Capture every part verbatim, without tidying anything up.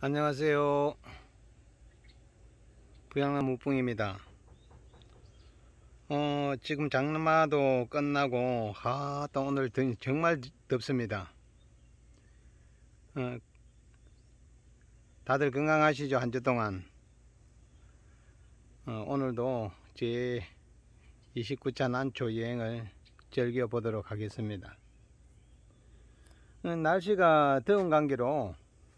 안녕하세요. 부양남 무풍입니다. 어, 지금 장마도 끝나고 아, 또 오늘 정말 덥습니다. 어, 다들 건강하시죠? 한 주 동안. 어, 오늘도 제 이십구 차 난초 여행을 즐겨 보도록 하겠습니다. 어, 날씨가 더운 관계로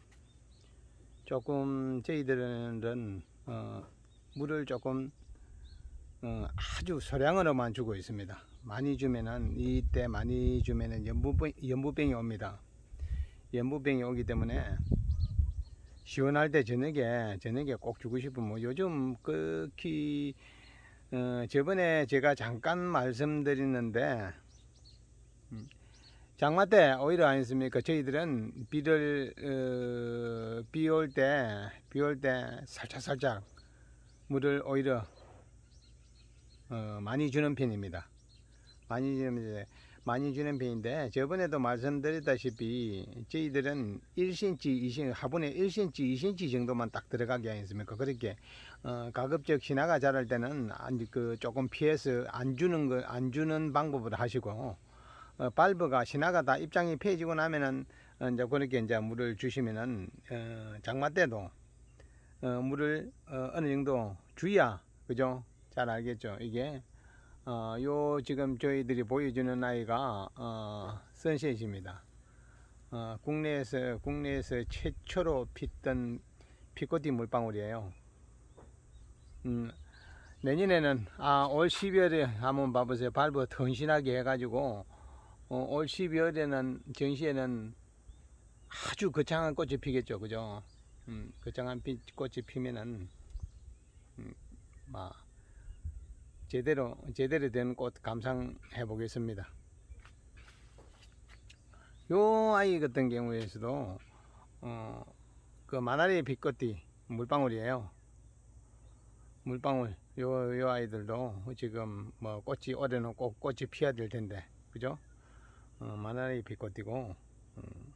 조금 저희들은 어, 물을 조금 어, 아주 소량으로만 주고 있습니다. 많이 주면은 이때 많이 주면은 연부병, 연부병이 옵니다. 연부병이 오기 때문에 시원할 때 저녁에 저녁에 꼭 주고 싶으면 요즘 극히 어, 저번에 제가 잠깐 말씀드렸는데 음, 장마 때 오히려 아니습니까? 저희들은 비를 어, 비 올 때 비 올 때 살짝 살짝 물을 오히려 어, 많이 주는 편입니다. 많이 주는 많이 주는 편인데 저번에도 말씀드렸다시피 저희들은 일 센티미터, 이 센티미터 화분에 일 센티미터, 이 센티미터 정도만 딱 들어가게 아니습니까? 그렇게 어, 가급적 신화가 자랄 때는 그 조금 피해서 안 주는 거 안 주는 방법으로 하시고. 어, 발브가 신화가 다 입장이 펴지고 나면은 어, 이제 그렇게 이제 물을 주시면은 어, 장마 때도 어, 물을 어, 어느 정도 주야 그죠? 잘 알겠죠? 이게 어, 요 지금 저희들이 보여주는 아이가 어, 선셋입니다. 어, 국내에서 국내에서 최초로 피던 피꽃잎 물방울이에요. 음, 내년에는 아, 올 십이월에 한번 봐보세요. 발브 튼실하게 해가지고. 어, 올 십이월에는 전시에는 아주 거창한 꽃이 피겠죠, 그죠? 음, 거창한 피, 꽃이 피면은 음, 막 제대로 제대로 된 꽃 감상해 보겠습니다. 요 아이 같은 경우에서도 어, 그 마나리 빛꽃띠 물방울이에요. 물방울 요, 요 아이들도 지금 뭐 꽃이 올해는 꼭 꽃이 피어야 될 텐데, 그죠? 어, 마나리 빛꽃띠고. 음.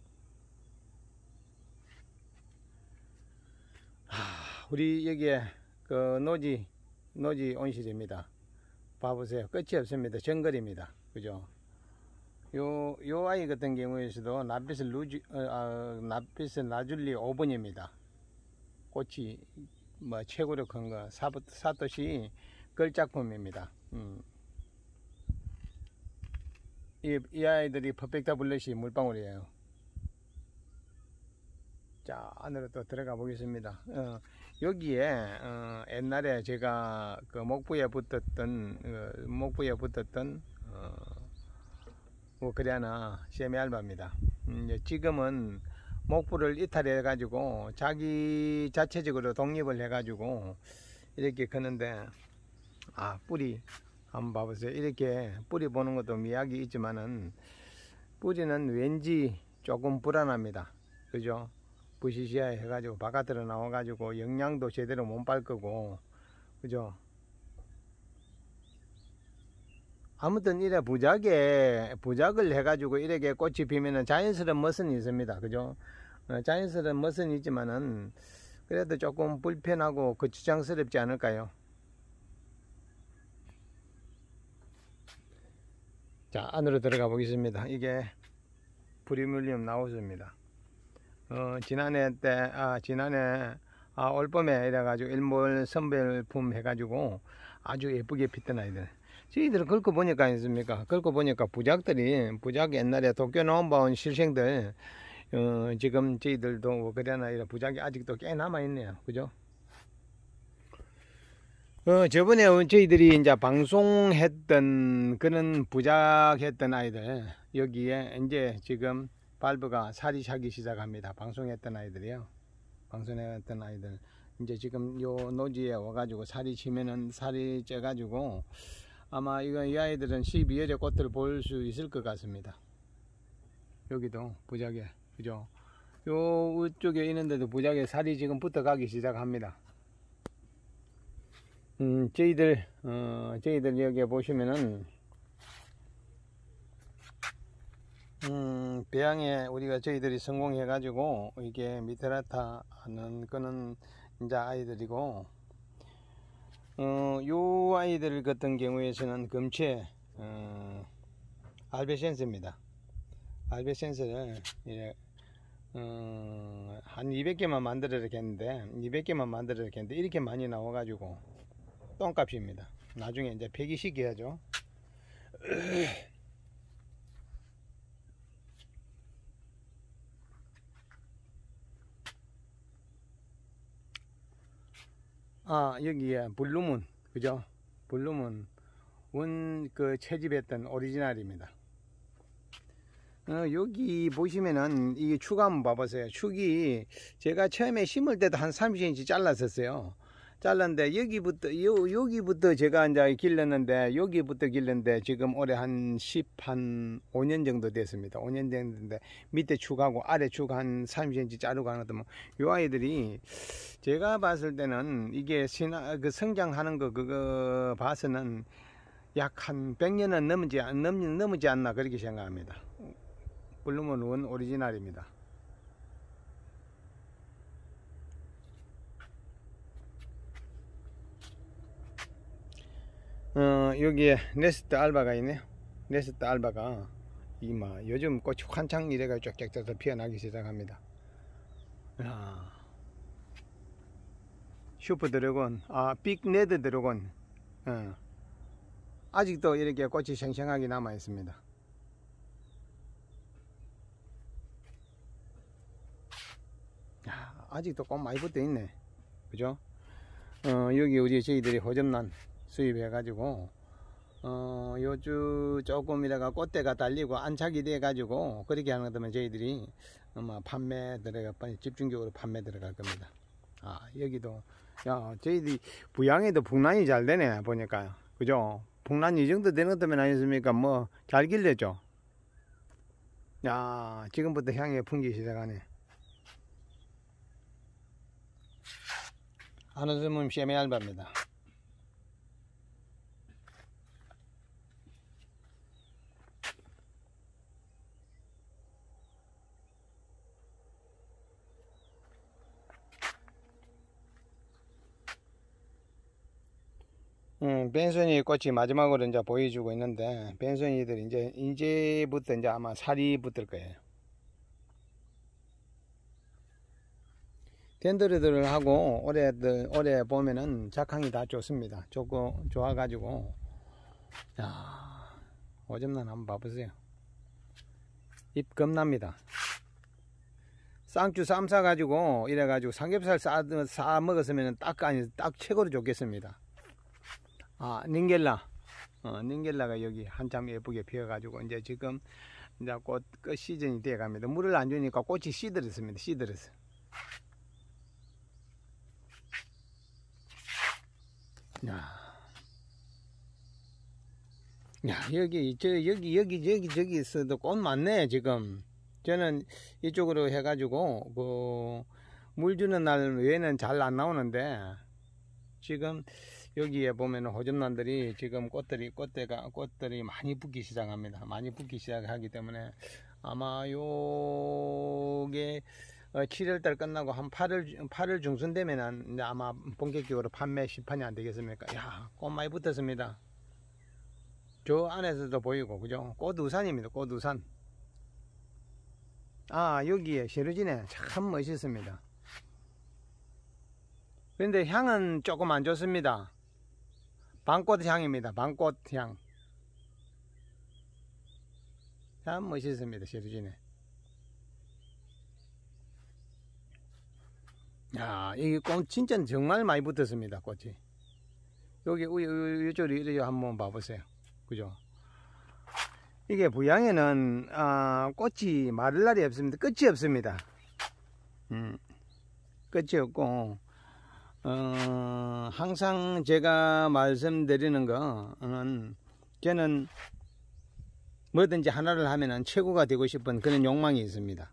하, 우리 여기에 그 노지 노지 온실입니다. 봐보세요. 끝이 없습니다. 정글입니다. 그죠? 요, 요 아이 같은 경우에서도 나피스 루지, 어, 어, 나피스 라줄리 오 번입니다. 꽃이 뭐 최고로 큰 거 사토시 걸작품입니다. 음. 이, 이 아이들이 퍼펙트 블러시 물방울이에요. 자, 안으로 또 들어가 보겠습니다. 어, 여기에 어, 옛날에 제가 그 목부에 붙었던 어, 목부에 붙었던 어, 우크라이나 세미알바입니다. 음, 지금은 목부를 이탈해 가지고 자기 자체적으로 독립을 해 가지고 이렇게 크는데, 아, 뿌리 한번 봐보세요. 이렇게 뿌리 보는 것도 미학이 있지만은 뿌리는 왠지 조금 불안합니다. 그죠? 부시시아 해가지고 바깥으로 나와가지고 영양도 제대로 못 빨 거고, 그죠? 아무튼 이래 부작에 부작을 해가지고 이렇게 꽃이 피면은 자연스러운 멋은 있습니다. 그죠? 어, 자연스러운 멋은 있지만은 그래도 조금 불편하고 거추장스럽지 않을까요? 자, 안으로 들어가 보겠습니다. 이게 브리뮬리움 나우스입니다. 어, 지난해 때, 아, 지난해, 아, 올봄에 이래가지고 일몰 선별품 해가지고 아주 예쁘게 피던 아이들. 저희들은 긁고 보니까 아니습니까? 긁고 보니까 부작들이, 부작 옛날에 도쿄 나온 실생들, 어, 지금 저희들도 그래나 이런 부작이 아직도 꽤 남아있네요. 그죠? 어, 저번에 저희들이 이제 방송했던 그런 부작했던 아이들, 여기에 이제 지금 발브가 살이 차기 시작합니다. 방송했던 아이들이요. 방송했던 아이들. 이제 지금 요 노지에 와가지고 살이 치면은 살이 쪄가지고 아마 이거 이 아이들은 십이월에 꽃을 볼 수 있을 것 같습니다. 여기도 부작에, 그죠? 요 쪽에 있는데도 부작에 살이 지금 붙어가기 시작합니다. 음, 저희들, 어, 저희들 여기에 보시면은 음, 배양에 우리가 저희들이 성공해 가지고 이게 미테라타 하는 거는 이제 아이들이고, 어, 요 아이들 같은 경우에서는 금체 어, 알베센서입니다. 알베센서를 예, 어, 한 이백 개만 만들어야겠는데 이백 개만 만들어야겠는데 이렇게 많이 나와 가지고 똥값입니다. 나중에 이제 폐기시키 해야죠. 아, 여기에 블루문, 그죠? 블루문 원 그 채집했던 오리지널입니다. 어, 여기 보시면은 이게 축 한번 봐보세요. 축이 제가 처음에 심을 때도 한 삼십 센티미터 잘랐었어요. 잘랐는데 여기부터 요, 여기부터 제가 이제 길렀는데 여기부터 길렀는데 지금 올해 한 십 한 오 년 정도 됐습니다. 오 년 됐는데 밑에 축하고 아래 축 한 삼십 센티미터 자르고 하는 요 아이들이 제가 봤을 때는 이게 신화 그 성장하는 거 그거 봐서는 약 한 백 년은 넘지 넘 넘지 않나 그렇게 생각합니다. 블루문 원 오리지널입니다. 어, 여기에 네스트 알바가 있네요. 네스트 알바가 이마 요즘 꽃이 한창 이래가 쫙쫙쫙 피어나기 시작합니다. 야. 슈퍼 드래곤, 아, 빅 레드 드래곤. 어. 아직도 이렇게 꽃이 생생하게 남아 있습니다. 야, 아직도 꽃 많이 붙어 있네. 그죠? 어, 여기 우리 저희들이 호접란 수입해 가지고 어, 요주 조금 이래가 꽃대가 달리고 안착이 돼 가지고 그렇게 하는 것들은 저희들이 아마 판매 들어가 집중적으로 판매 들어갈 겁니다. 아, 여기도 야, 저희들이 부양에도 북란이 잘 되네 보니까. 그죠? 북란 이 정도 되는 것들은 아니습니까? 뭐 잘 길렀죠. 야, 지금부터 향이 풍기기 시작하네. 아노스문 세미알바입니다. 음, 벤소니 꽃이 마지막으로 이제 보여주고 있는데, 벤소니들 이제, 이제부터 이제 아마 살이 붙을 거예요. 덴드리들을 하고, 올해, 올해 보면은 작황이 다 좋습니다. 좋고, 좋아가지고, 야, 오점란 한번 봐보세요. 잎 겁납니다. 쌍주 쌈 싸가지고, 이래가지고 삼겹살 싸, 싸 먹었으면 딱, 아니, 딱 최고로 좋겠습니다. 아, 닌겔라. 어, 닌겔라가 여기 한참 예쁘게 피어가지고, 이제 지금, 이제 꽃, 끝 시즌이 되어 갑니다. 물을 안 주니까 꽃이 시들었습니다. 시들었어. 야, 야, 여기, 저, 여기, 여기, 여기, 저기 있어도 꽃 많네, 지금. 저는 이쪽으로 해가지고, 그, 물 주는 날 외에는 잘 안 나오는데, 지금, 여기에 보면 호접란들이 지금 꽃들이 꽃대가 꽃들이 많이 붙기 시작합니다. 많이 붙기 시작하기 때문에 아마 요게 칠월달 끝나고 한 팔월 팔월 중순 되면은 아마 본격적으로 판매 시판이 안 되겠습니까? 야, 꽃 많이 붙었습니다. 저 안에서도 보이고 그죠? 꽃 우산입니다. 꽃 우산. 아, 여기에 쉐르지네 참 멋있습니다. 그런데 향은 조금 안 좋습니다. 방꽃 향입니다. 방꽃 향. 참 멋있습니다. 쉐르지네. 야, 이 꽃 진짜 정말 많이 붙었습니다. 꽃이. 여기 이쪽으로 이렇게 한번 봐보세요. 그죠? 이게 부양에는 아, 꽃이 마를 날이 없습니다. 끝이 없습니다. 음, 끝이 없고 어, 항상 제가 말씀드리는 거는 저는 뭐든지 하나를 하면은 최고가 되고 싶은 그런 욕망이 있습니다.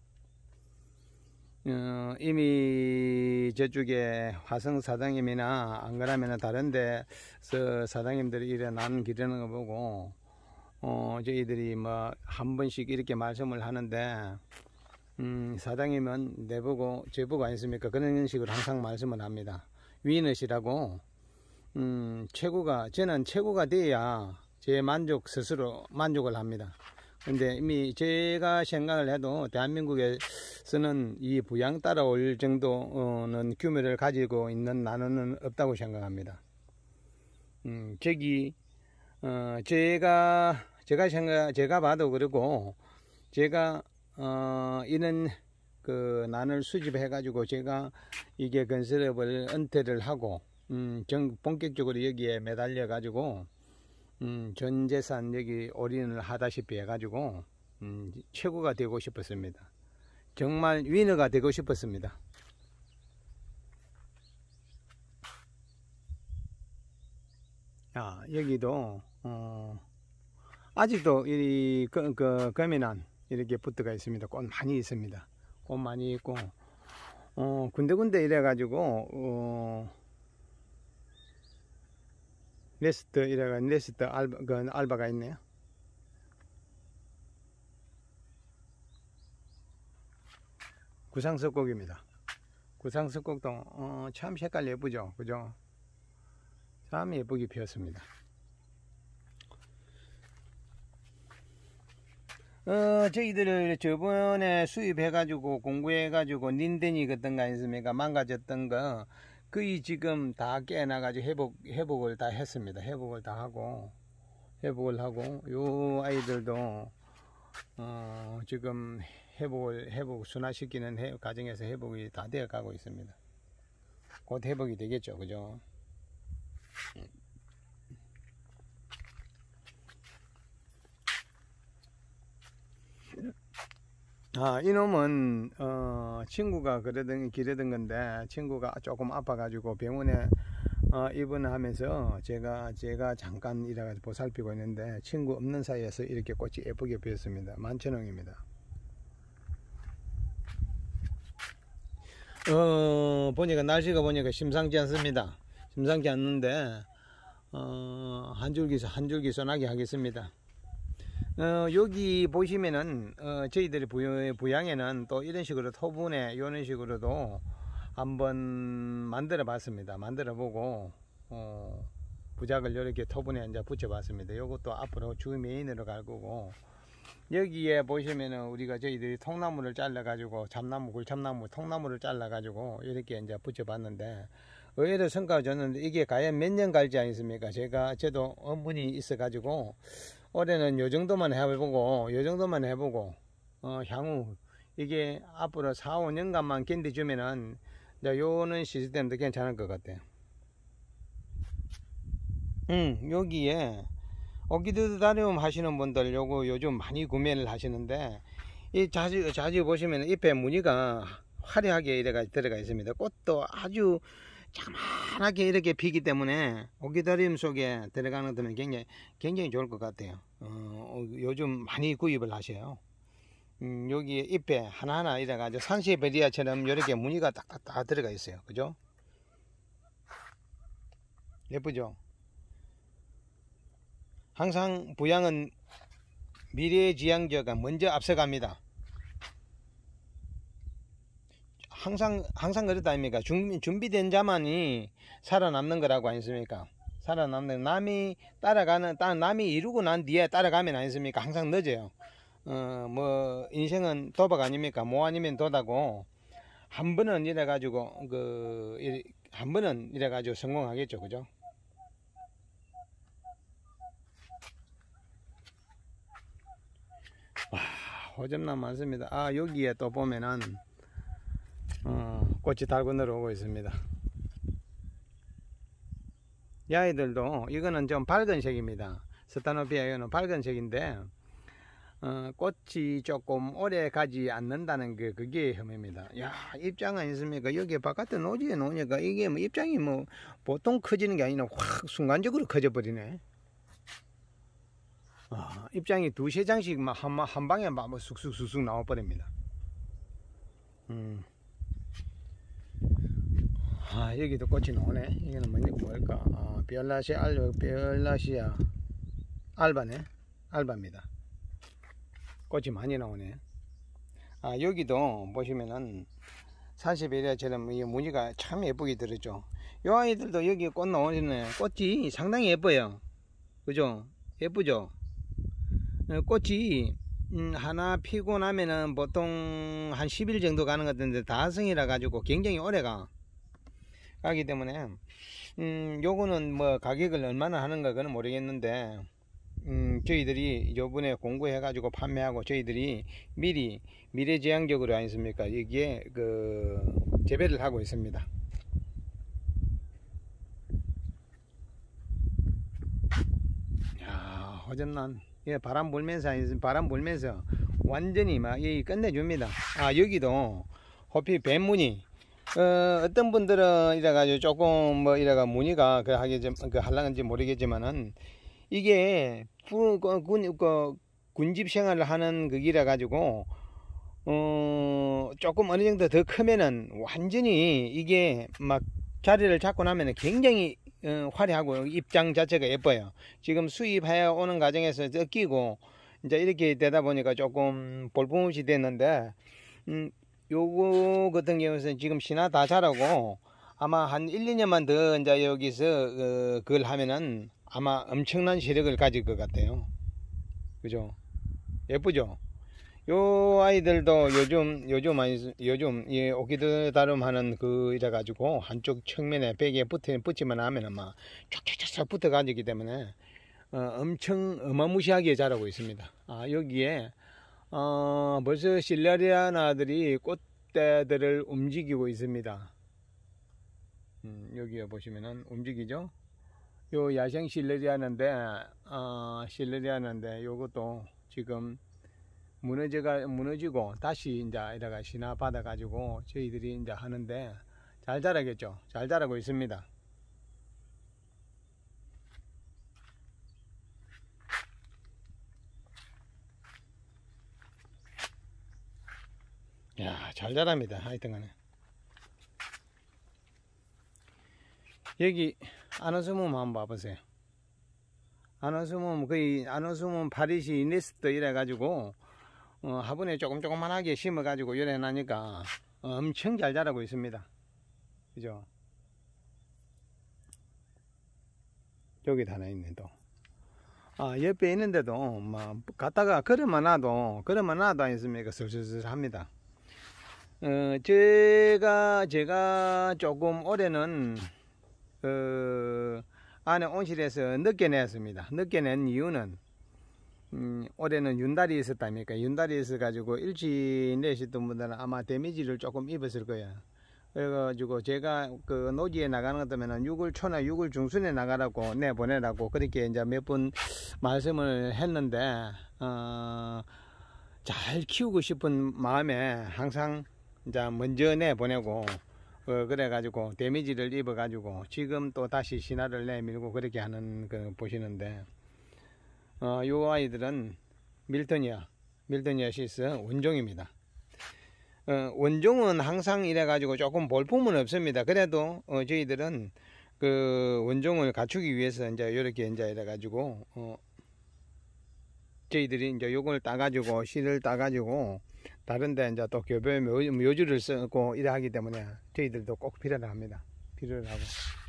어, 이미 저쪽에 화성 사장님이나 안 그러면 다른 데서 사장님들이 이래 난 기르는 거 보고 어, 저희들이 뭐 한 번씩 이렇게 말씀을 하는데, 음, 사장님은 내보고 제보가 아니습니까? 그런 식으로 항상 말씀을 합니다. 위넛이라고, 음, 최고가, 저는 최고가 돼야 제 만족 스스로 만족을 합니다. 근데 이미 제가 생각을 해도 대한민국에서는 이 부양 따라올 정도는 규모를 가지고 있는 나무는 없다고 생각합니다. 음, 저기, 어, 제가, 제가 생각, 제가 봐도 그러고, 제가, 어, 이런 그 난을 수집해 가지고 제가 이게 건설업을 은퇴를 하고, 음, 정, 본격적으로 여기에 매달려 가지고, 음, 전 재산 여기 올인을 하다시피 해가지고 음, 최고가 되고 싶었습니다. 정말 위너가 되고 싶었습니다. 아, 여기도 어, 아직도 이 그, 그, 거미난 이렇게 붙어가 있습니다. 꽃 많이 있습니다. 꽃 많이 있고 어, 군데군데 이래가지고 어, 네스트 이래가 네스트 알바, 그 알바가 있네요. 구상석곡입니다. 구상석곡도 어, 참 색깔 예쁘죠, 그죠? 참 예쁘게 피었습니다. 어, 저희들을 저번에 수입해가지고 공구해가지고 닌덴이 그던 거 아니습니까? 망가졌던 거 거의 지금 다 깨나가지고 회복, 회복을 다 했습니다. 회복을 다 하고, 회복을 하고, 요 아이들도, 어, 지금 회복을, 회복, 순화시키는 해, 과정에서 회복이 다 되어 가고 있습니다. 곧 회복이 되겠죠. 그죠? 아, 이놈은, 어, 친구가 그러던, 기르던 건데, 친구가 조금 아파가지고 병원에, 어, 입원하면서 제가, 제가 잠깐 이래가지고 보살피고 있는데, 친구 없는 사이에서 이렇게 꽃이 예쁘게 피었습니다. 만천홍입니다. 어, 보니까, 날씨가 보니까 심상치 않습니다. 심상치 않는데, 어, 한 줄기, 한 줄기 쏘나게 하겠습니다. 어, 여기 보시면은 어, 저희들이 부양, 부양에는 또 이런 식으로 토분에 이런 식으로도 한번 만들어 봤습니다. 만들어 보고 어, 부작을 이렇게 토분에 이제 붙여 봤습니다. 이것도 앞으로 주 메인으로 갈 거고, 여기에 보시면은 우리가 저희들이 통나무를 잘라 가지고 참나무, 굴참나무 통나무를 잘라 가지고 이렇게 이제 붙여 봤는데 의외로 성과가 줬는데, 이게 과연 몇 년 갈지 아니습니까? 제가 저도 어머니 있어 가지고 올해는 요 정도만 해보고, 요 정도만 해보고, 어, 향후, 이게 앞으로 사, 오 년간만 견디주면은, 이제 요는 시스템도 괜찮을 것 같아요. 음, 여기에, 오키드다리움 하시는 분들 요거 요즘 많이 구매를 하시는데, 이 자주, 자주 보시면 잎에 무늬가 화려하게 이래가 들어가 있습니다. 꽃도 아주 자만하게 이렇게 피기 때문에 오키다리움 속에 들어가는 것들은 굉장히 굉장히 좋을 것 같아요. 어, 요즘 많이 구입을 하셔요. 음, 여기 잎에 하나하나 이래가지고 산시베리아처럼 이렇게 무늬가 딱딱딱 들어가 있어요. 그죠? 예쁘죠? 항상 부양은 미래지향자가 먼저 앞서갑니다. 항상 항상 그렇다 아닙니까? 준비, 준비된 자만이 살아남는 거라고 아니습니까? 살아남는, 남이 따라가는, 남이 이루고 난 뒤에 따라가면 아니습니까? 항상 늦어요. 어, 뭐 인생은 도박 아닙니까? 뭐 아니면 도다고, 한 번은 이래 가지고 그 한 번은 이래 가지고 성공하겠죠. 그죠? 와, 호접남 많습니다. 아, 여기에 또 보면은 어, 꽃이 달고 내려오고 있습니다. 이 아이들도 이거는 좀 밝은 색입니다. 스타노피아 이거는 밝은 색인데 어, 꽃이 조금 오래 가지 않는다는 게 그게 혐의입니다. 야, 입장 아니습니까? 여기 바깥에 노지에 놓으니까 이게 뭐 입장이 뭐 보통 커지는 게 아니라 확 순간적으로 커져 버리네. 아, 입장이 두세 장씩 막 한, 한 방에 막 쑥쑥쑥쑥 나와 버립니다. 음. 아, 여기도 꽃이 나오네. 이거는 뭔지 뭘까? 아, 별라시아 알바, 별라시아 알바네. 알바입니다. 꽃이 많이 나오네. 아, 여기도 보시면은 산시베리아처럼 이 무늬가 참 예쁘게 들었죠. 요 아이들도 여기 꽃 나오시네. 꽃이 상당히 예뻐요. 그죠? 예쁘죠? 꽃이 음, 하나 피고 나면은 보통 한 십 일 정도 가는 것 같은데 다성이라 가지고 굉장히 오래가 가기 때문에 음, 요거는 뭐 가격을 얼마나 하는가 그는 모르겠는데 음, 저희들이 요번에 공부해 가지고 판매하고 저희들이 미리 미래지향적으로 아니습니까 여기에 그 재배를 하고 있습니다. 야, 허전난 예, 바람 불면서 바람 불면서 완전히 막 이 끝내줍니다. 아, 여기도 호피 뱀무늬 어, 어떤 분들은 이래가지고 조금 뭐 이래가 무늬가 그 하게 좀 그 할랑한지 모르겠지만은 이게 군, 군, 그 군집 생활을 하는 그기라 가지고 어 조금 어느 정도 더 크면은 완전히 이게 막 자리를 잡고 나면은 굉장히 어, 화려하고 입장 자체가 예뻐요. 지금 수입해 오는 과정에서 뜯기고 이제 이렇게 되다 보니까 조금 볼품없이 됐는데 음 요거 같은 경우에는 지금 신화 다 자라고 아마 한 일, 이 년만 더 이제 여기서 어, 그걸 하면은 아마 엄청난 시력을 가질 것 같아요. 그죠? 예쁘죠? 요 아이들도 요즘 요즘 아니 요즘 이 오키드 다름 하는 그 이래 가지고 한쪽 측면에 벽에 붙어 붙이면 하면은 막 쫙쫙쫙 붙어 가지기 때문에 어, 엄청 어마무시하게 자라고 있습니다. 아, 여기에 어, 벌써 실라리아나들이 꽃대들을 움직이고 있습니다. 음, 여기에 보시면은 움직이죠? 요 야생 실레리아는데 어, 실레리아는데 요것도 지금 무너져가 무너지고 다시 이제 이래가 신화 받아 가지고 저희들이 이제 하는데 잘 자라겠죠. 잘 자라고 있습니다. 야, 잘 자랍니다. 하여튼 간에 여기 아노스몸 한번 봐보세요. 아노스몸 거의 아노스몸 파리시 네스트 이래 가지고 어, 화분에 조금 조금만하게 심어 가지고 열해 놔니까 엄청 잘 자라고 있습니다. 그죠? 여기도 하나 있네 또. 아, 옆에 있는데도 막 갔다가 걸어만 놔도 걸어만 놔도 아니습니까 슬슬슬 합니다. 어, 제가 제가 조금 올해는 그 안에 온실에서 늦게 냈습니다. 늦게 낸 이유는 음, 올해는 윤달이 있었다니까. 윤달이 있어 가지고 일찍 내셨던 분들은 아마 데미지를 조금 입었을 거예요. 그래가지고 제가 그 노지에 나가는 것 때문에 유월 초나 유월 중순에 나가라고 내보내라고 그렇게 이제 몇 번 말씀을 했는데 어, 잘 키우고 싶은 마음에 항상 이제 먼저 내보내고 어, 그래가지고 데미지를 입어가지고 지금 또 다시 신화를 내밀고 그렇게 하는 그 보시는데 어, 요 아이들은 밀토니아 밀토니아시스 원종입니다. 어, 원종은 항상 이래가지고 조금 볼품은 없습니다. 그래도 어, 저희들은 그 원종을 갖추기 위해서 이제 이렇게 이제 이래가지고 어, 저희들이 이제 요걸 따가지고 실을 따가지고 다른데 이제 또 교배 묘주를 쓰고 이래 하기 때문에 저희들도 꼭 필요를 합니다. 필요를 하고.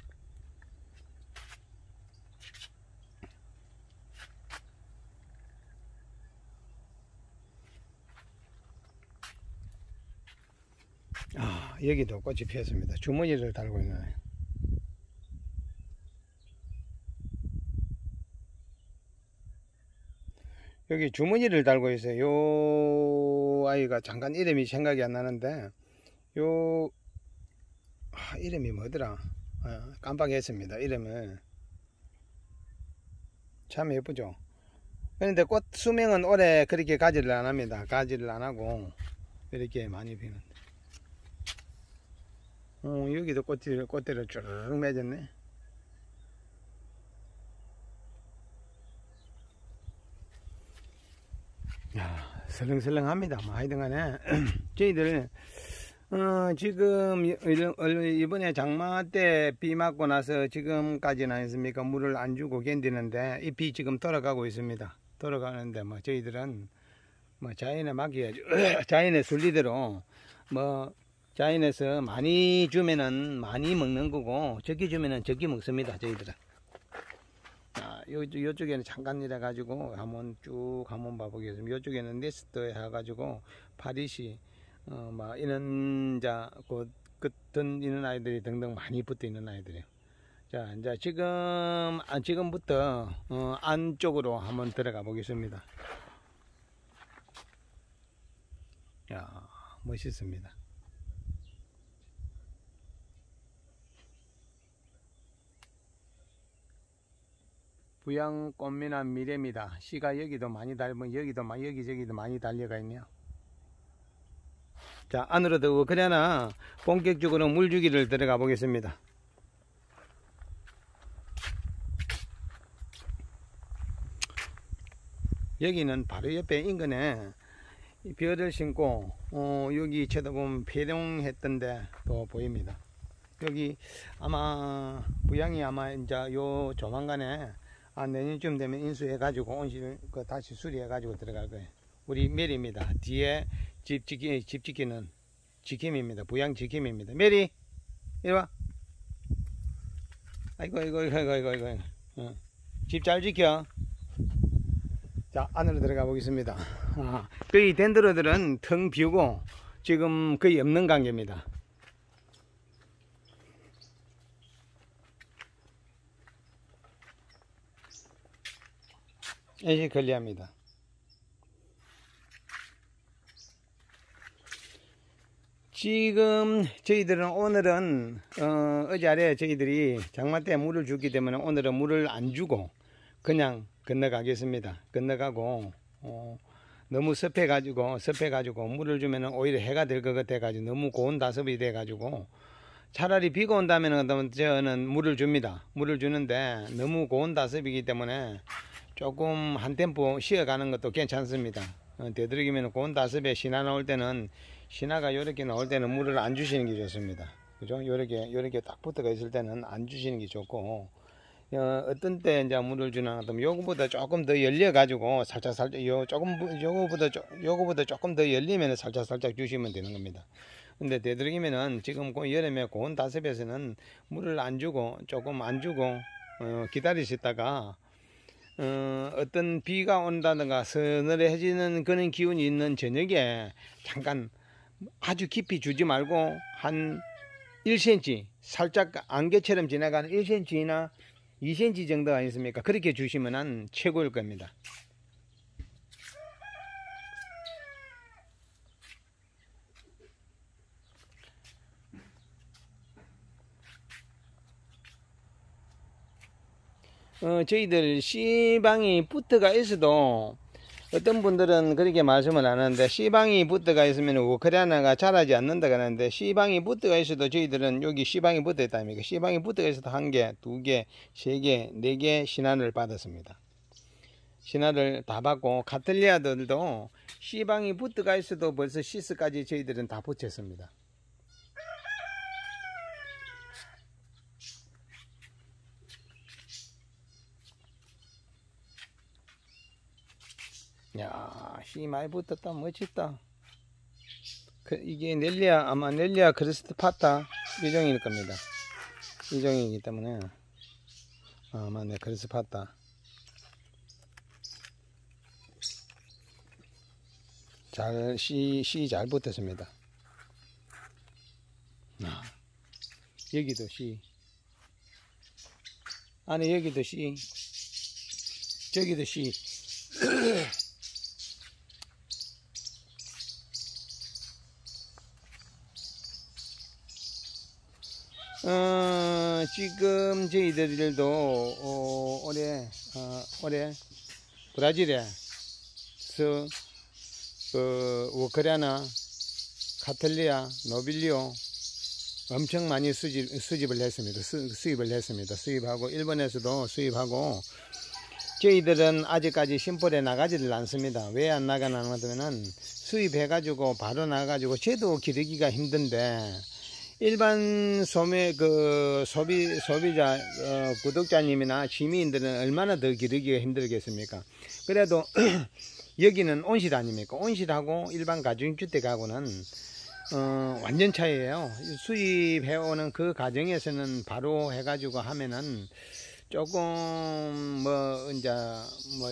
아, 여기도 꽃이 피었습니다. 주머니를 달고 있나요? 여기 주머니를 달고 있어요. 요 아이가 잠깐 이름이 생각이 안 나는데 요 아, 이름이 뭐더라? 아, 깜빡했습니다. 이름을. 참 예쁘죠? 그런데 꽃 수명은 오래 그렇게 가지를 안 합니다. 가지를 안 하고 이렇게 많이 피는. 어, 여기도 꽃들, 꽃들을 쭉 맺었네. 야, 설렁설렁합니다. 뭐 하여튼 간에 저희들 어, 지금 이번에 장마 때 비 맞고 나서 지금까지는 아니습니까 물을 안 주고 견디는데 이 비 지금 돌아가고 있습니다. 돌아가는데 뭐 저희들은 뭐 자연에 맡겨야죠. 자연의 순리대로 뭐 자연에서 많이 주면은 많이 먹는 거고 적게 주면은 적게 먹습니다. 저희들은. 아, 요, 요쪽에는 잠깐 이래 가지고 한번 쭉 한번 봐보겠습니다. 요쪽에는 네스트 해가지고 파리시 어, 막 이런 자 그 끝은 이런 아이들이 등등 많이 붙어 있는 아이들이에요. 자, 이제 지금 아, 지금부터 어, 안쪽으로 한번 들어가 보겠습니다. 야, 멋있습니다. 부양 꽃미남 미래입니다. 씨가 여기도 많이 달면 여기도 여기저기도 많이 달려가 있네요. 자, 안으로 들어오고 그러나 본격적으로 물주기를 들어가 보겠습니다. 여기는 바로 옆에 인근에 벼를 심고 어, 여기 쳐다보면 폐룡했던데 또 보입니다. 여기 아마 부양이 아마 이제 요 조만간에 아, 내년쯤 되면 인수해 가지고 온실 그 다시 수리해 가지고 들어갈 거예요. 우리 메리입니다. 뒤에 집 지키 집 지키는 지킴입니다. 부양 지킴입니다. 메리 이리 와. 아이고 아이고 아이고 아이고 아이고. 어. 집 잘 지켜. 자, 안으로 들어가 보겠습니다. 아, 거의 덴드로들은 텅 비우고 지금 거의 없는 관계입니다. 이제 관리합니다. 지금 저희들은 오늘은 어, 어제 아래 저희들이 장마 때 물을 주기 때문에 오늘은 물을 안 주고 그냥 건너가겠습니다. 건너가고 어, 너무 습해 가지고 습해 가지고 물을 주면 오히려 해가 될 것 같아 가지고 너무 고온 다습이 돼 가지고 차라리 비가 온다면 저는 물을 줍니다. 물을 주는데 너무 고온 다습이기 때문에 조금 한 템포 쉬어가는 것도 괜찮습니다. 어, 되도록이면 고온 다습에 신화 나올 때는 신화가 요렇게 나올 때는 물을 안 주시는 게 좋습니다. 그죠? 요렇게 요렇게 딱 붙어가 있을 때는 안 주시는 게 좋고 어, 어떤 때 이제 물을 주나 하면 요거보다 조금 더 열려 가지고 살짝 살짝 요 조금 요거보다 요거보다 조금 더 열리면 살짝 살짝 주시면 되는 겁니다. 근데 되도록이면은 지금 여름에 고온 다습에서는 물을 안 주고 조금 안 주고 어, 기다리시다가 어, 어떤 비가 온다든가 서늘해지는 그런 기운이 있는 저녁에 잠깐 아주 깊이 주지 말고 한 일 센티미터 살짝 안개처럼 지나가는 일 센티미터나 이 센티미터 정도가 있습니까? 그렇게 주시면 최고일 겁니다. 어, 저희들 씨방이 부트가 있어도 어떤 분들은 그렇게 말씀을 안 하는데 씨방이 부트가 있으면 우크라이나가 자라지 않는다 그러는데 씨방이 부트가 있어도 저희들은 여기 씨방이 붙어 있다니까 씨방이 부트가 있어도 한 개, 두 개, 세 개, 네 개 신화를 받았습니다. 신화를 다 받고 카틀리아들도 씨방이 부트가 있어도 벌써 시스까지 저희들은 다 붙였습니다. 야, 씨 많이 붙었다. 멋있다. 그, 이게 넬리아, 아마 넬리아 크리스파타 이종일 겁니다. 이종이기 때문에 아마 네, 크리스파타. 잘, 씨, 씨 잘 붙었습니다. 아, 여기도 씨. 아니, 여기도 씨. 저기도 씨. 어, 지금 저희들도 어, 올해 어, 올해 브라질에서 그 우크라이나, 카탈리아, 노빌리오 엄청 많이 수집, 수집을 했습니다. 수, 수입을 했습니다. 수입하고 일본에서도 수입하고 저희들은 아직까지 심플에 나가지를 않습니다. 왜 안 나가나 하면은 수입해 가지고 바로 나가지고 저도 기르기가 힘든데 일반 소매 그 소비 소비자 어, 구독자님이나 시민들은 얼마나 더 기르기가 힘들겠습니까? 그래도 여기는 온실 아닙니까? 온실하고 일반 가정주택하고는 어, 완전 차이예요. 수입해오는 그 과정에서는 바로 해가지고 하면은 조금 뭐 이제 뭐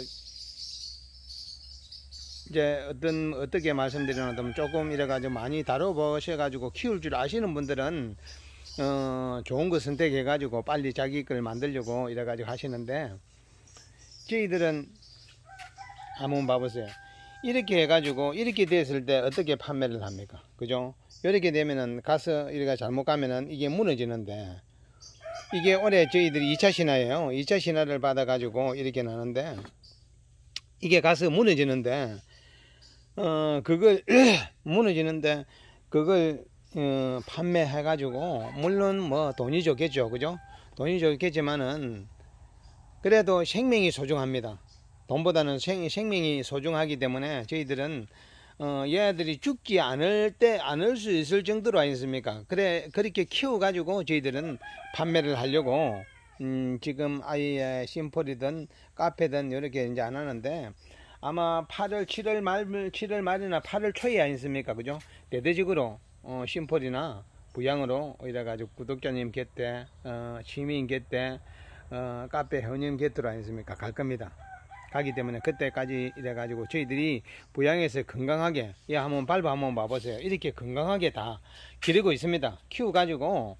이제 어떤 어떻게 말씀드리냐면 조금 이래가지고 많이 다뤄보셔가지고 키울 줄 아시는 분들은 어, 좋은 거 선택해가지고 빨리 자기 걸 만들려고 이래가지고 하시는데, 저희들은 한번 봐보세요. 이렇게 해가지고 이렇게 됐을 때 어떻게 판매를 합니까? 그죠? 이렇게 되면은 가서 이렇게 잘못 가면은 이게 무너지는데, 이게 올해 저희들이 이 차 신화예요. 이 차 신화를 받아가지고 이렇게 나는데, 이게 가서 무너지는데, 어, 그걸, 무너지는데, 그걸, 어, 판매해가지고, 물론 뭐 돈이 좋겠죠. 그죠? 돈이 좋겠지만은, 그래도 생명이 소중합니다. 돈보다는 생, 생명이 소중하기 때문에 저희들은, 어, 얘들이 죽지 않을 때, 않을 수 있을 정도로 아니습니까? 그래, 그렇게 키워가지고 저희들은 판매를 하려고, 음, 지금 아예 심폴이든 카페든 이렇게 이제 안 하는데, 아마 팔월, 칠월 말, 칠월 말이나 팔월 초에 아니습니까? 그죠? 대대적으로, 어, 심폴이나 부양으로, 이래가지고 구독자님 곁에, 어, 시민 곁에, 어, 카페 회원님 곁으로 아니습니까? 갈 겁니다. 가기 때문에 그때까지 이래가지고 저희들이 부양해서 건강하게, 예, 한번 밟아 한번 봐보세요. 이렇게 건강하게 다 기르고 있습니다. 키워가지고,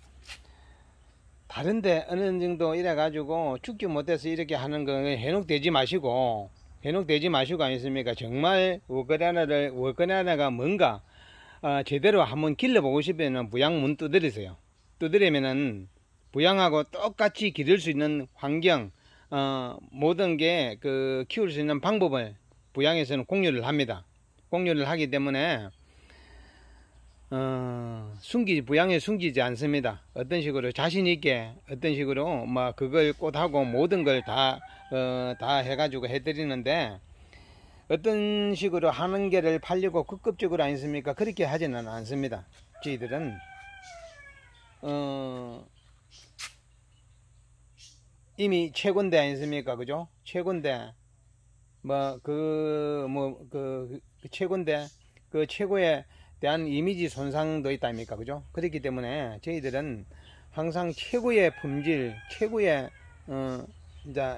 다른데 어느 정도 이래가지고 죽지 못해서 이렇게 하는 거 해놓되지 마시고, 해놓되지 마시고 아니습니까? 정말 워크라나를, 워크라나가 뭔가, 어, 제대로 한번 길러보고 싶으면 부양 문 두드리세요. 두드리면은 부양하고 똑같이 기를 수 있는 환경, 어, 모든 게 그 키울 수 있는 방법을 부양에서는 공유를 합니다. 공유를 하기 때문에, 어, 숨기지, 부양에 숨기지 않습니다. 어떤 식으로 자신있게, 어떤 식으로, 뭐, 그걸 꽃하고 모든 걸 다, 어, 다 해가지고 해드리는데, 어떤 식으로 하는 게를 팔려고 급급적으로 아니습니까? 그렇게 하지는 않습니다. 저희들은, 어, 이미 최고인데 아니습니까? 그죠? 최고인데, 뭐, 그, 뭐, 그, 그 최고인데, 그 최고의 대한 이미지 손상도 있다 아닙니까? 그죠? 그렇기 때문에 저희들은 항상 최고의 품질, 최고의, 어, 이제,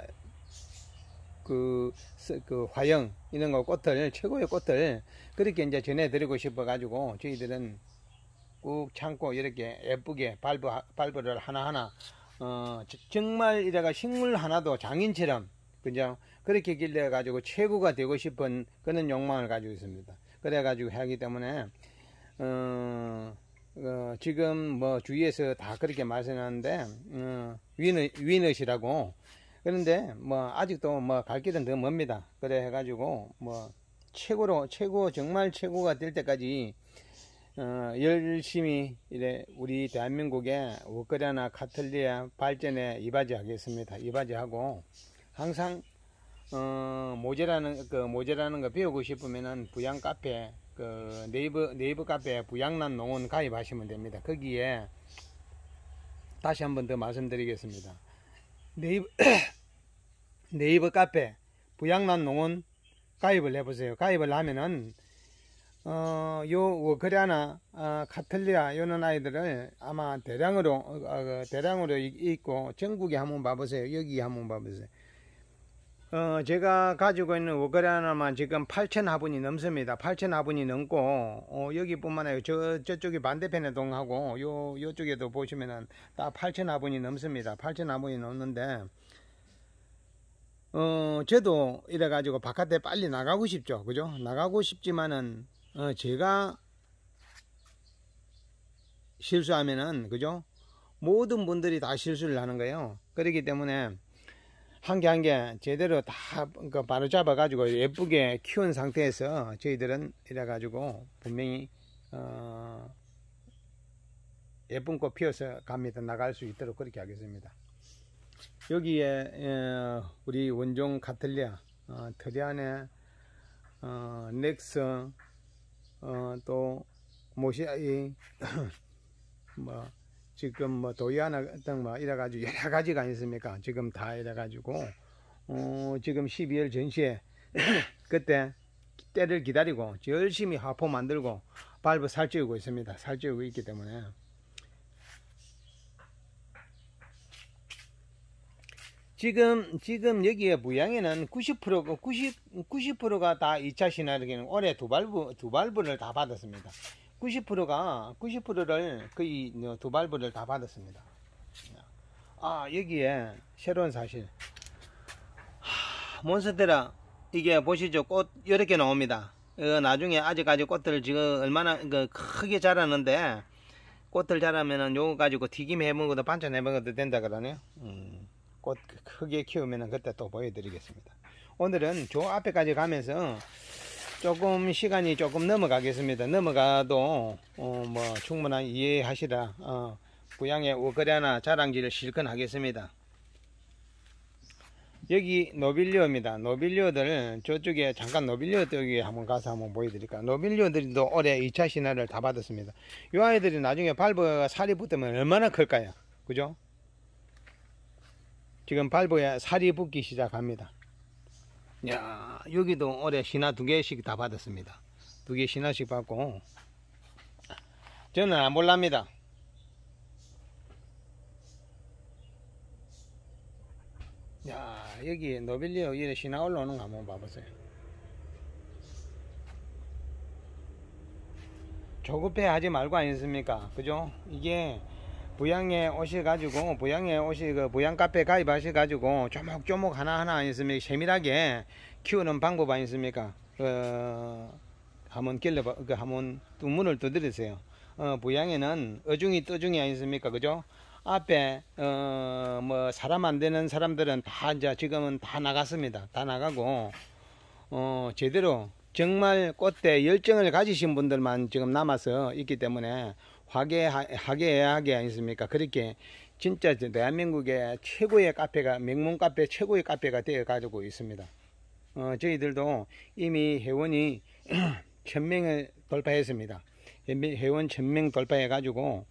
그, 그 화형, 이런 거 꽃을, 최고의 꽃을 그렇게 이제 전해드리고 싶어가지고 저희들은 꾹 참고 이렇게 예쁘게 발브, 발브를 하나하나, 어, 정말 이래가 식물 하나도 장인처럼, 그죠? 그렇게 길러가지고 최고가 되고 싶은 그런 욕망을 가지고 있습니다. 그래가지고 하기 때문에, 어, 어, 지금 뭐 주위에서 다 그렇게 말씀하는데, 어, 위너, 위너시라고. 그런데 뭐 아직도 뭐 갈 길은 더 멉니다. 그래 해가지고 뭐 최고로, 최고, 정말 최고가 될 때까지, 어, 열심히 이래 우리 대한민국의 워크라나 카틀리아 발전에 이바지하겠습니다. 이바지하고 항상, 어, 모재라는 그 모재라는 거 배우고 싶으면은 부양 카페, 그 네이버 네이버 카페 부양난 농원 가입하시면 됩니다. 거기에 다시 한번 더 말씀드리겠습니다. 네이버 네이버 카페 부양난 농원 가입을 해보세요. 가입을 하면은, 어, 요 워크라나, 어, 카틀리아 요런 아이들을 아마 대량으로, 어, 어, 대량으로 있고 전국에 한번 봐보세요. 여기 한번 봐보세요. 어, 제가 가지고 있는 워크라나만 지금 팔천 화분이 넘습니다. 팔천 화분이 넘고, 어, 여기뿐만 아니라 저, 저쪽이 반대편의 동하고, 요, 요쪽에도 보시면은 다 팔천 화분이 넘습니다. 팔천 화분이 넘는데, 어, 저도 이래가지고 바깥에 빨리 나가고 싶죠. 그죠? 나가고 싶지만은, 어, 제가 실수하면은, 그죠? 모든 분들이 다 실수를 하는 거예요. 그렇기 때문에, 한 개 한 개 제대로 다 바로 잡아가지고 예쁘게 키운 상태에서 저희들은 이래가지고 분명히, 어, 예쁜 꽃 피워서 갑니다. 나갈 수 있도록 그렇게 하겠습니다. 여기에, 어, 우리 원종 카틀리아, 어, 트리안의, 어, 넥스, 어, 또 모시아이, 뭐 지금 뭐 도이아나 등 뭐 이래가지고 여러 가지가 있습니까? 지금 다 이래가지고 어 지금 십이월 전시에 그때 때를 기다리고 열심히 화포 만들고 발부 살찌우고 있습니다. 살찌우고 있기 때문에 지금 지금 여기에 무양에는 구십 퍼센트가 구십 구십 퍼센트가 다 이 차 신화르기는 올해 두 발부 두 발부를 다 받았습니다. 구십 퍼센트가 구십 퍼센트를 거의 두 발부를 다 받았습니다. 아 여기에 새로운 사실. 하, 몬스테라 이게 보시죠, 꽃 여러 개 나옵니다. 어, 나중에 아직까지 꽃들 지금 얼마나 그 크게 자라는데 꽃들 자라면은 요거 가지고 튀김 해 먹어도 반찬 해 먹어도 된다 그러네요. 음, 꽃 크게 키우면은 그때 또 보여드리겠습니다. 오늘은 저 앞에까지 가면서 조금 시간이 조금 넘어가겠습니다. 넘어가도 어, 뭐 충분한 이해하시라 어, 부양의 우거래나 자랑질을 실컷 하겠습니다. 여기 노빌리오입니다. 노빌리오들 저쪽에 잠깐 노빌리오 쪽에 한번 가서 한번 보여드릴까. 노빌리오들도 올해 이 차 신화를 다 받았습니다. 이 아이들이 나중에 발부가 살이 붙으면 얼마나 클까요? 그죠? 지금 발부에 살이 붙기 시작합니다. 야, 여기도 올해 신화 두 개씩 다 받았습니다. 두 개 신화씩 받고 저는 안 몰랍니다. 야, 여기 노빌리오 이래 신화 올라오는 거 한번 봐보세요. 조급해 하지 말고 아니습니까? 그죠? 이게 부양에 오셔가지고 부양에 오시 그 부양 카페 가입하셔가지고 조목조목 하나하나 아니습니까? 세밀하게 키우는 방법 아니습니까? 어, 한번 길러 그 한번 두 문을 두드리세요. 어, 부양에는 어중이 떠중이 아니습니까? 그죠? 앞에 어, 뭐 사람 안 되는 사람들은 다 이제 지금은 다 나갔습니다. 다 나가고 어, 제대로 정말 꽃에 열정을 가지신 분들만 지금 남아서 있기 때문에 화개하게 아니습니까? 그렇게 진짜 대한민국의 최고의 카페가 명문 카페 최고의 카페가 되어 가지고 있습니다. 어, 저희들도 이미 회원이 천 명을 돌파했습니다. 회원 천 명 돌파해 가지고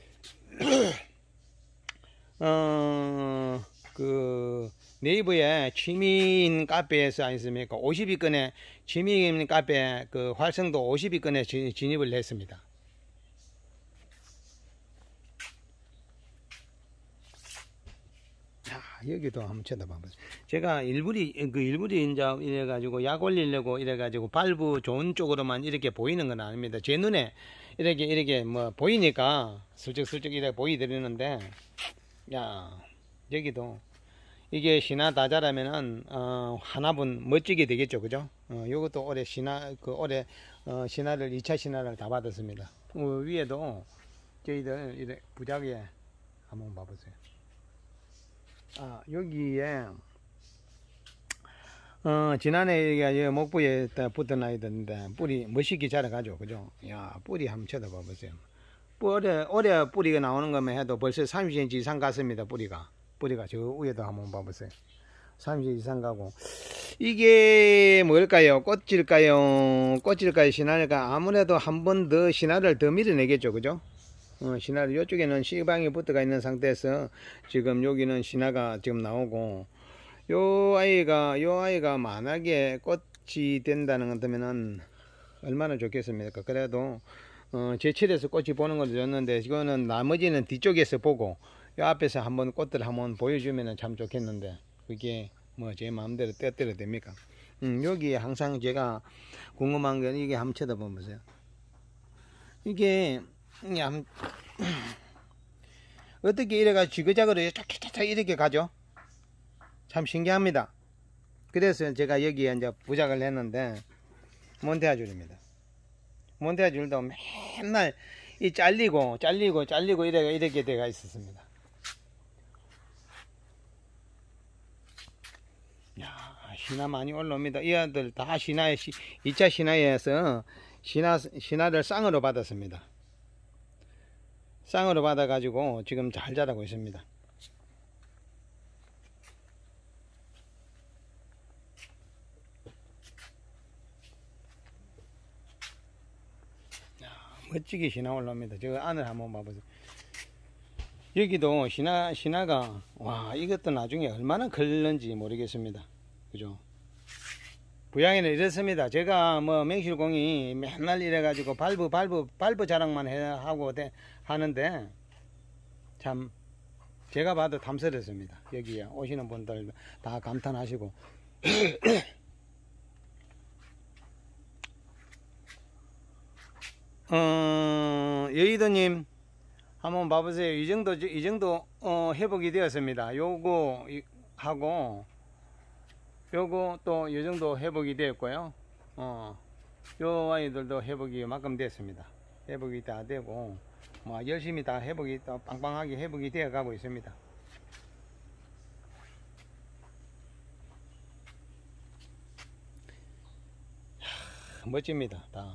어, 그 네이버에 취미인 카페에서 아니습니까? 오십 위권에 취미인 카페 그 활성도 오십 위권에 진입을 했습니다. 자, 여기도 한번 쳐다봐보세요. 제가 일부리 그 일부리 이제 이래 가지고 약 올리려고 이래 가지고 발부 좋은 쪽으로만 이렇게 보이는 건 아닙니다. 제 눈에 이렇게 이렇게 뭐 보이니까 슬쩍슬쩍 이렇게 보이드리는데, 야, 여기도 이게 신화 다 자라면은 어, 하나분 멋지게 되겠죠, 그죠? 어, 요것도 올해 신화 그 올해 어, 신화를 이 차 신화를 다 받았습니다. 어, 위에도 저희들 이래 부작에 한번 봐보세요. 아, 여기에 어, 지난해 이게 목부에 붙은 아이들인데 뿌리 멋있게 자라가죠, 그죠? 야, 뿌리 한번 쳐다봐보세요. 올해 올해 뿌리가 나오는 것만 해도 벌써 삼십 센티미터 이상 갔습니다. 뿌리가 뿌리가 저 위에도 한번 봐보세요. 삼십 센티미터 이상 가고, 이게 뭘까요? 꽃일까요? 꽃일까요? 신화일까? 아무래도 한 번 더 신화를 더 밀어내겠죠, 그죠? 어, 신화를 이쪽에는 씨방이 붙어가 있는 상태에서 지금 여기는 신화가 지금 나오고, 요 아이가 요 아이가 만약에 꽃이 된다는 것 때문에는 얼마나 좋겠습니까? 그래도 어, 제철에서 꽃이 보는 걸 줬는데, 이거는 나머지는 뒤쪽에서 보고 요 앞에서 한번 꽃들 한번 보여주면 참 좋겠는데, 그게 뭐 제 마음대로 때때려 됩니까? 음, 여기 항상 제가 궁금한 게 이게 한번 쳐다보세요. 이게 참 어떻게 이래가 지그자그로 쫙쫙쫙 이렇게 가죠? 참 신기합니다. 그래서 제가 여기에 이제 부작을 했는데, 몬테아줄입니다. 몬테아줄도 맨날 이 잘리고 잘리고 잘리고 이래 이렇게 돼가 있었습니다. 야, 신화 많이 올라옵니다. 이 아들 다 신화에 이 차 신화에서 신화 신화를 쌍으로 받았습니다. 쌍으로 받아 가지고 지금 잘 자라고 있습니다. 멋지게 신화 올라옵니다. 저 안을 한번 봐보세요. 여기도 신화, 신화가, 와, 이것도 나중에 얼마나 걸는지 모르겠습니다. 그죠? 부양에는 이렇습니다. 제가 뭐 맹실공이 맨날 이래가지고 발부, 발부, 발부 자랑만 해, 하고 대, 하는데, 참, 제가 봐도 탐스럽습니다. 여기에 오시는 분들 다 감탄하시고. 어, 여의도님, 한번 봐보세요. 이 정도, 이 정도, 어, 회복이 되었습니다. 요거, 하고, 요거 또 이 정도 회복이 되었고요. 어, 요 아이들도 회복이 만큼 됐습니다. 회복이 다 되고, 뭐, 열심히 다 회복이, 또 빵빵하게 회복이 되어 가고 있습니다. 하, 멋집니다. 다.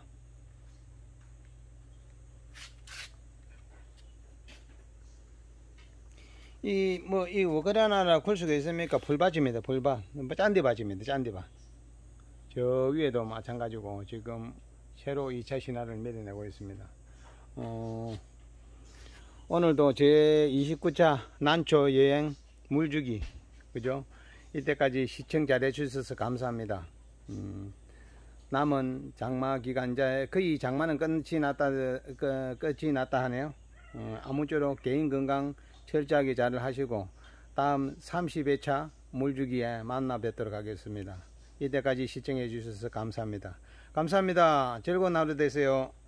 이, 뭐, 이 워그라나라 굴 수가 있습니까? 풀밭입니다. 풀밭. 짠디밭입니다. 짠디밭. 저 위에도 마찬가지고, 지금 새로 이 차 신화를 맺어내고 있습니다. 어, 오늘도 제 이십구 차 난초 여행 물주기, 그죠? 이때까지 시청 잘 해주셔서 감사합니다. 음, 남은 장마 기간자에 거의 장마는 끝이 났다, 끝, 끝이 났다 하네요. 어, 아무쪼록 개인 건강 철저하게 잘 하시고 다음 삼십 회차 물주기에 만나 뵙도록 하겠습니다. 이때까지 시청해 주셔서 감사합니다. 감사합니다. 즐거운 하루 되세요.